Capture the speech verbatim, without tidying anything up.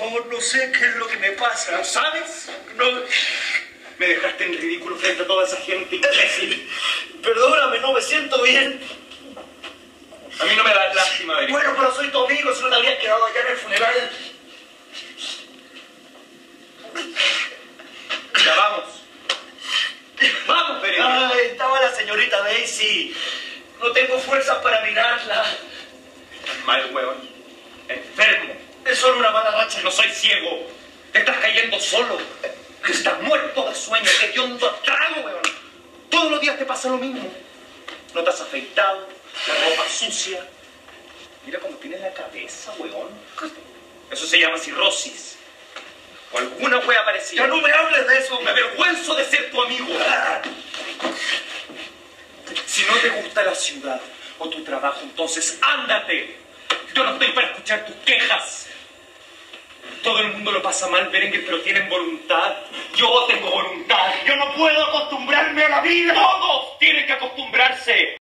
favor, no sé qué es lo que me pasa. ¿No sabes? No... Me dejaste en ridículo frente a toda esa gente imbécil. Perdóname, no me siento bien. A mí no me da lástima de Bueno, pero soy tu amigo, si no te habrías quedado allá en el funeral. Ya vamos. Vamos, Berenguer. Ay, estaba la señorita Daisy. No tengo fuerzas para mirarla. Estás mal, weón. Enfermo. Es solo una mala racha. No soy ciego. Te estás cayendo solo. Estás muerto de sueño. Te hondo a trago, weón. Todos los días te pasa lo mismo. No te has afeitado. La ropa sucia. Mira cómo tienes la cabeza, weón. Eso se llama cirrosis. O alguna wea parecida. Ya no me hables de eso. Me avergüenzo de ser tu amigo. Si no te gusta la ciudad o tu trabajo, entonces ándate. Yo no estoy para escuchar tus quejas. Todo el mundo lo pasa mal, Berenguer, pero tienen voluntad. Yo tengo voluntad. Yo no puedo acostumbrarme a la vida. Todos tienen que acostumbrarse.